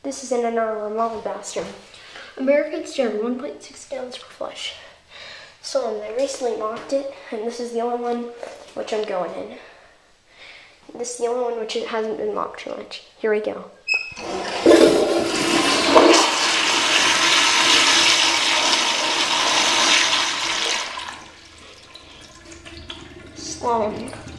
This is in our remodeled bathroom. Americans serve 1.6 gallons per flush. So I recently mocked it, and this is the only one which I'm going in. This is the only one which it hasn't been mocked too much. Here we go. Slow.